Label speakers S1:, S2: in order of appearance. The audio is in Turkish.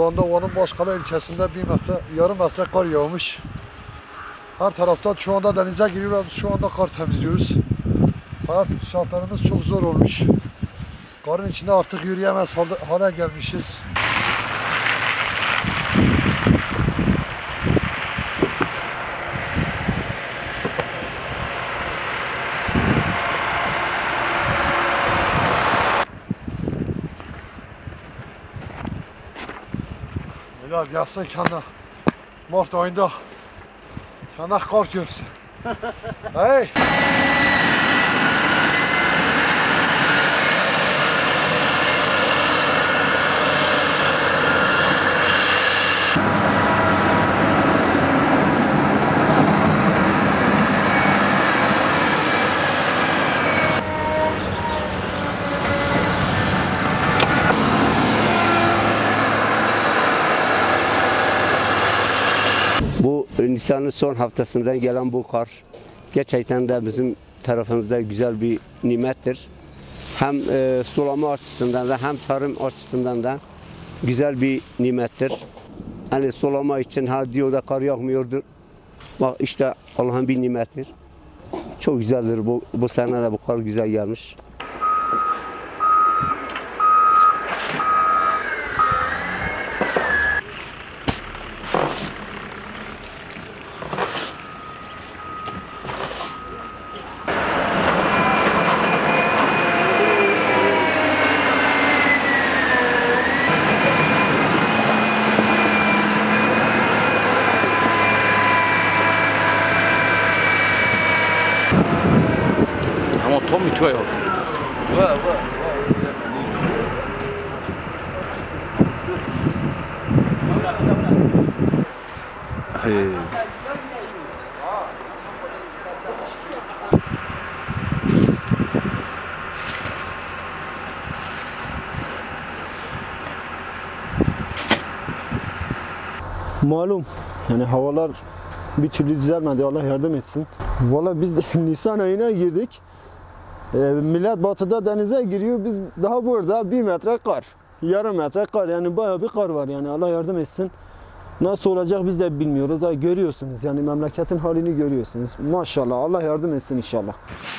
S1: Şu anda Van'ın Başkale ilçesinde yarım metre kar yağmış. Her taraftan şu anda denize giriyoruz. Şu anda kar temizliyoruz. Hayat şartlarımız çok zor olmuş. Karın içinde artık yürüyemez hale gelmişiz. Millet gelsin kendine Mart ayında kendine kar görsün. Hey!
S2: Bu Nisan'ın son haftasından gelen bu kar gerçekten de bizim tarafımızda güzel bir nimettir. Hem sulama açısından da hem tarım açısından da güzel bir nimettir. Hani sulama için diyor da kar yağmıyordur. Bak işte Allah'ın bir nimettir. Çok güzeldir bu sene de bu kar güzel gelmiş.
S3: Tom mitway ho.
S4: Malum yani havalar bir türlü düzelmedi, Allah yardım etsin. Valla biz de Nisan ayına girdik. Millet batıda denize giriyor, biz daha burada 1 metre kar, yarım metre kar, yani bayağı bir kar var, yani Allah yardım etsin. Nasıl olacak biz de bilmiyoruz. Görüyorsunuz yani memleketin halini görüyorsunuz. Maşallah, Allah yardım etsin inşallah.